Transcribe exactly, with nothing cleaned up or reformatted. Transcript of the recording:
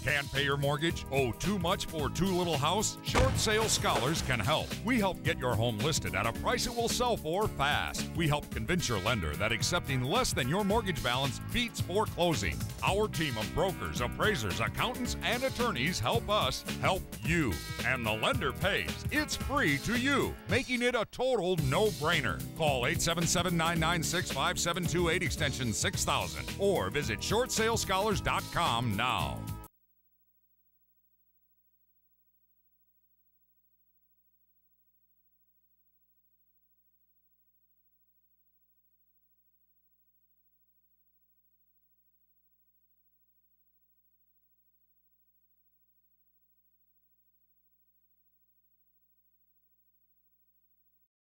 Can't pay your mortgage? Owe too much for too little house? Short Sale Scholars can help. We help get your home listed at a price it will sell for fast. We help convince your lender that accepting less than your mortgage balance beats foreclosing. Our team of brokers, appraisers, accountants, and attorneys help us help you. And the lender pays. It's free to you, making it a total no-brainer. Call eight seven seven, nine nine six, five seven two eight extension six thousand or visit short sale scholars dot com now.